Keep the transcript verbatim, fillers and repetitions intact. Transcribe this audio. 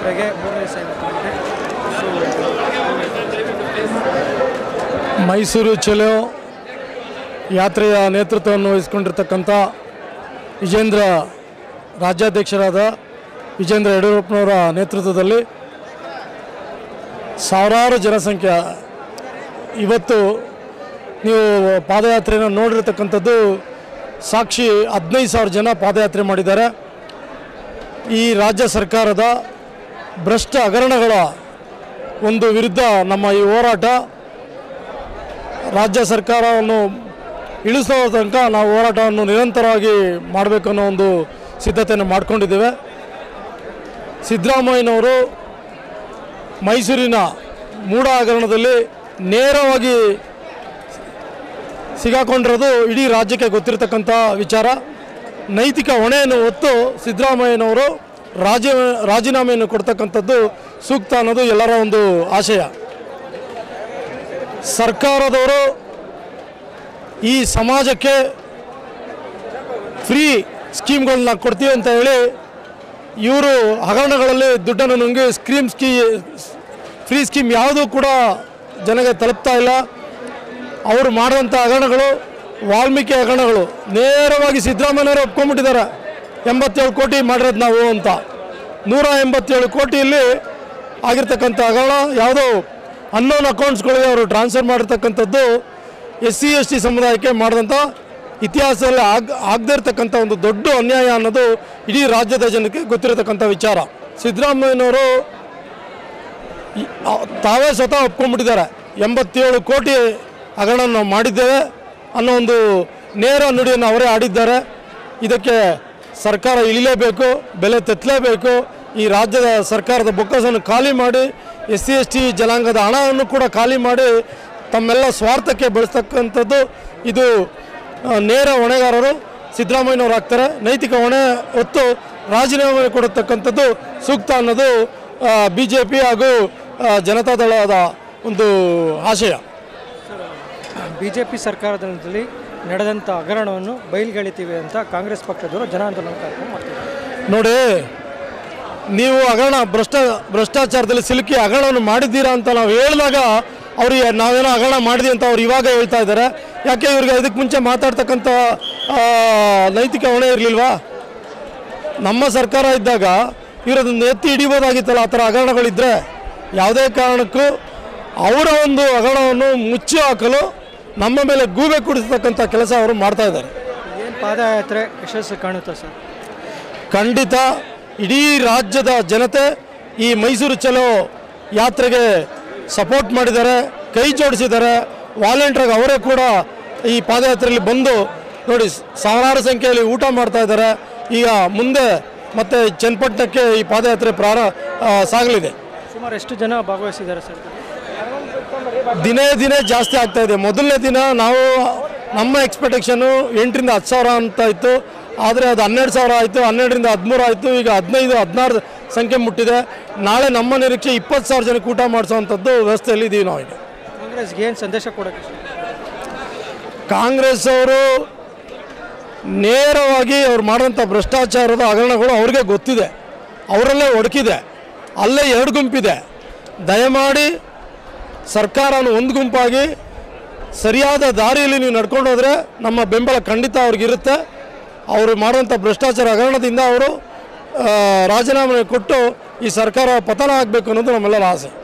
ಪಾದಯಾತ್ರೆಗೆ ಮೂರನೇ ದಿವಸ ಮೈಸೂರು ಚಲೋ ಯಾತ್ರೆಯ ನೇತೃತ್ವವನ್ನು ವಹಿಸಿಕೊಂಡಿರ್ತಕ್ಕಂಥ ವಿಜೇಂದ್ರ ರಾಜ್ಯಾಧ್ಯಕ್ಷರಾದ ವಿಜೇಂದ್ರ ಯಡಿಯೂರಪ್ಪನವರ ನೇತೃತ್ವದಲ್ಲಿ ಸಾವಿರಾರು ಜನಸಂಖ್ಯೆ ಇವತ್ತು ನೀವು ಪಾದಯಾತ್ರೆಯನ್ನು ನೋಡಿರ್ತಕ್ಕಂಥದ್ದು ಸಾಕ್ಷಿ ಹದಿನೈದು ಸಾವಿರ ಜನ ಪಾದಯಾತ್ರೆ ಮಾಡಿದ್ದಾರೆ. ಈ ರಾಜ್ಯ ಸರ್ಕಾರದ ಭ್ರಷ್ಟ ಹಗರಣಗಳ ಒಂದು ವಿರುದ್ಧ ನಮ್ಮ ಈ ಹೋರಾಟ ರಾಜ್ಯ ಸರ್ಕಾರವನ್ನು ಇಳಿಸೋ ತನಕ ನಾವು ಹೋರಾಟವನ್ನು ನಿರಂತರವಾಗಿ ಮಾಡಬೇಕು ಅನ್ನೋ ಒಂದು ಸಿದ್ಧತೆಯನ್ನು ಮಾಡಿಕೊಂಡಿದ್ದೇವೆ. ಸಿದ್ದರಾಮಯ್ಯನವರು ಮೈಸೂರಿನ ಮೂಢ ಹಗರಣದಲ್ಲಿ ನೇರವಾಗಿ ಸಿಗಾಕೊಂಡಿರೋದು ಇಡೀ ರಾಜ್ಯಕ್ಕೆ ಗೊತ್ತಿರತಕ್ಕಂಥ ವಿಚಾರ. ನೈತಿಕ ಹೊಣೆಯನ್ನು ಹೊತ್ತು ಸಿದ್ದರಾಮಯ್ಯನವರು ರಾಜ ರಾಜೀನಾಮೆಯನ್ನು ಕೊಡ್ತಕ್ಕಂಥದ್ದು ಸೂಕ್ತ ಅನ್ನೋದು ಎಲ್ಲರ ಒಂದು ಆಶಯ. ಸರ್ಕಾರದವರು ಈ ಸಮಾಜಕ್ಕೆ ಫ್ರೀ ಸ್ಕೀಮ್ಗಳನ್ನ ಕೊಡ್ತೀವಿ ಅಂತ ಹೇಳಿ ಇವರು ಹಗರಣಗಳಲ್ಲಿ ದುಡ್ಡನ್ನು ನುಂಗಿ ಸ್ಕೀಮ್ ಸ್ಕೀ ಫ್ರೀ ಸ್ಕೀಮ್ ಯಾವುದೂ ಕೂಡ ಜನಗೆ ತಲುಪ್ತಾ ಇಲ್ಲ. ಅವರು ಮಾಡುವಂಥ ಹಗರಣಗಳು ವಾಲ್ಮೀಕಿ ಹಗರಣಗಳು ನೇರವಾಗಿ ಸಿದ್ದರಾಮಯ್ಯನವರು ಒಪ್ಕೊಂಡ್ಬಿಟ್ಟಿದ್ದಾರೆ. ಎಂಬತ್ತೇಳು ಕೋಟಿ ಮಾಡಿರೋದು ನಾವು ಅಂತ. ನೂರ ಎಂಬತ್ತೇಳು ಕೋಟಿಯಲ್ಲಿ ಆಗಿರ್ತಕ್ಕಂಥ ಹಗರಣ ಯಾವುದೋ ಅನ್ನೋನ್ ಅಕೌಂಟ್ಸ್ಗಳಿಗೆ ಅವರು ಟ್ರಾನ್ಸ್ಫರ್ ಮಾಡಿರ್ತಕ್ಕಂಥದ್ದು ಎಸ್ ಸಿ ಎಸ್ ಟಿ ಸಮುದಾಯಕ್ಕೆ ಮಾಡಿದಂಥ ಇತಿಹಾಸದಲ್ಲಿ ಆಗ ಆಗದೇ ಇರತಕ್ಕಂಥ ಒಂದು ದೊಡ್ಡ ಅನ್ಯಾಯ ಅನ್ನೋದು ಇಡೀ ರಾಜ್ಯದ ಜನಕ್ಕೆ ಗೊತ್ತಿರತಕ್ಕಂಥ ವಿಚಾರ. ಸಿದ್ದರಾಮಯ್ಯನವರು ತಾವೇ ಸ್ವತಃ ಒಪ್ಕೊಂಡ್ಬಿಟ್ಟಿದ್ದಾರೆ. ಎಂಬತ್ತೇಳು ಕೋಟಿ ಹಗರಣ ನಾವು ಮಾಡಿದ್ದೇವೆ ಅನ್ನೋ ಒಂದು ನೇರ ನುಡಿಯನ್ನು ಅವರೇ ಆಡಿದ್ದಾರೆ. ಇದಕ್ಕೆ ಸರ್ಕಾರ ಇಳಿಲೇಬೇಕು, ಬೆಲೆ ತೆತ್ತಲೇಬೇಕು. ಈ ರಾಜ್ಯದ ಸರ್ಕಾರದ ಬೊಕ್ಕಸವನ್ನು ಖಾಲಿ ಮಾಡಿ ಎಸ್ ಸಿ ಎಸ್ ಟಿ ಜನಾಂಗದ ಹಣವನ್ನು ಕೂಡ ಖಾಲಿ ಮಾಡಿ ತಮ್ಮೆಲ್ಲ ಸ್ವಾರ್ಥಕ್ಕೆ ಬಳಸ್ತಕ್ಕಂಥದ್ದು ಇದು ನೇರ ಹೊಣೆಗಾರರು ಸಿದ್ದರಾಮಯ್ಯನವರು ಆಗ್ತಾರೆ. ನೈತಿಕ ಹೊಣೆ ಹೊತ್ತು ರಾಜೀನಾಮೆ ಕೊಡತಕ್ಕಂಥದ್ದು ಸೂಕ್ತ ಅನ್ನೋದು ಬಿ ಜೆ ಪಿ ಹಾಗೂ ಜನತಾದಳದ ಒಂದು ಆಶಯ. ಬಿ ಜೆ ಪಿ ಸರ್ಕಾರದಲ್ಲಿ ನಡೆದಂಥ ಹಗರಣವನ್ನು ಬಯಲ್ಗೆಳಿತೀವಿ ಅಂತ ಕಾಂಗ್ರೆಸ್ ಪಕ್ಷದವರು ಜನ ಆಂದೋಲನ ಕಾರ್ಯಕ್ರಮ ಮಾಡ್ತಿದ್ದಾರೆ. ನೋಡಿ, ನೀವು ಹಗರಣ ಭ್ರಷ್ಟ ಭ್ರಷ್ಟಾಚಾರದಲ್ಲಿ ಸಿಲುಕಿ ಹಗರಣವನ್ನು ಮಾಡಿದ್ದೀರಾ ಅಂತ ನಾವು ಹೇಳಿದಾಗ ಅವ್ರಿಗೆ ನಾವೇನೋ ಹಗರಣ ಮಾಡಿದ್ವಿ ಅಂತ ಅವ್ರು ಇವಾಗ ಹೇಳ್ತಾ ಇದ್ದಾರೆ. ಯಾಕೆ ಇವ್ರಿಗೆ ಇದಕ್ಕೆ ಮುಂಚೆ ಮಾತಾಡ್ತಕ್ಕಂಥ ನೈತಿಕ ಹೊಣೆ ಇರಲಿಲ್ವಾ? ನಮ್ಮ ಸರ್ಕಾರ ಇದ್ದಾಗ ಇವರದನ್ನು ಎತ್ತಿ ಹಿಡಿಬೋದಾಗಿತ್ತಲ್ಲ. ಆ ಥರ ಹಗರಣಗಳಿದ್ದರೆ ಯಾವುದೇ ಕಾರಣಕ್ಕೂ ಅವರ ಒಂದು ಹಗರಣವನ್ನು ಮುಚ್ಚಿ ಹಾಕಲು ನಮ್ಮ ಮೇಲೆ ಗೂಬೆ ಕುಡಿಸ್ತಕ್ಕಂಥ ಕೆಲಸ ಅವರು ಮಾಡ್ತಾ ಇದ್ದಾರೆ. ಏನು ಪಾದಯಾತ್ರೆ ಯಶಸ್ಸು ಕಾಣುತ್ತಾ ಸರ್? ಖಂಡಿತ ಇಡೀ ರಾಜ್ಯದ ಜನತೆ ಈ ಮೈಸೂರು ಚಲೋ ಯಾತ್ರೆಗೆ ಸಪೋರ್ಟ್ ಮಾಡಿದ್ದಾರೆ, ಕೈ ಜೋಡಿಸಿದ್ದಾರೆ. ವಾಲಂಟಿಯರ್ಗೆ ಅವರೇ ಕೂಡ ಈ ಪಾದಯಾತ್ರೆಯಲ್ಲಿ ಬಂದು ನೋಡಿ ಸಾವಿರಾರು ಸಂಖ್ಯೆಯಲ್ಲಿ ಊಟ ಮಾಡ್ತಾ ಇದ್ದಾರೆ. ಈಗ ಮುಂದೆ ಮತ್ತೆ ಚನ್ನಪಟ್ಟಣಕ್ಕೆ ಈ ಪಾದಯಾತ್ರೆ ಪ್ರಾರಂಭ ಸಾಗಲಿದೆ. ಸುಮಾರು ಎಷ್ಟು ಜನ ಭಾಗವಹಿಸಿದ್ದಾರೆ ಸರ್? ದಿನೇ ದಿನೇ ಜಾಸ್ತಿ ಆಗ್ತಾ ಇದೆ. ಮೊದಲನೇ ದಿನ ನಾವು ನಮ್ಮ ಎಕ್ಸ್ಪೆಕ್ಟೇಷನು ಎಂಟರಿಂದ ಹತ್ತು ಸಾವಿರ ಅಂತ ಇತ್ತು. ಆದರೆ ಅದು ಹನ್ನೆರಡು ಸಾವಿರ ಆಯಿತು, ಹನ್ನೆರಡರಿಂದ ಹದಿಮೂರು ಆಯಿತು, ಈಗ ಹದಿನೈದು ಹದಿನಾರು ಸಂಖ್ಯೆ ಮುಟ್ಟಿದೆ. ನಾಳೆ ನಮ್ಮ ನಿರೀಕ್ಷೆ ಇಪ್ಪತ್ತು ಸಾವಿರ ಜನಕ್ಕೆ ಊಟ ಮಾಡಿಸೋವಂಥದ್ದು ವ್ಯವಸ್ಥೆಯಲ್ಲಿ ಇದ್ದೀವಿ ನಾವು. ಈಗ ಕಾಂಗ್ರೆಸ್ಗೆ ಏನು ಸಂದೇಶ ಕೊಡೋಕ್ಕೆ? ಕಾಂಗ್ರೆಸ್ ಅವರು ನೇರವಾಗಿ ಅವ್ರು ಮಾಡೋಂಥ ಭ್ರಷ್ಟಾಚಾರದ ಹಗರಣಗಳು ಅವ್ರಿಗೆ ಗೊತ್ತಿದೆ, ಅವರಲ್ಲೇ ಒಡಕಿದೆ, ಅಲ್ಲೇ ಎರಡು ಗುಂಪಿದೆ. ದಯಮಾಡಿ ಸರ್ಕಾರನ ಒಂದು ಗುಂಪಾಗಿ ಸರಿಯಾದ ದಾರಿಯಲ್ಲಿ ನೀವು ನಡ್ಕೊಂಡು ಹೋದರೆ ನಮ್ಮ ಬೆಂಬಲ ಖಂಡಿತ ಅವ್ರಿಗಿರುತ್ತೆ. ಅವರು ಮಾಡುವಂಥ ಭ್ರಷ್ಟಾಚಾರ ಹಗರಣದಿಂದ ಅವರು ರಾಜೀನಾಮೆ ಕೊಟ್ಟು ಈ ಸರ್ಕಾರ ಪತನ ಆಗಬೇಕು ಅನ್ನೋದು ನಮ್ಮೆಲ್ಲರ ಆಸೆ.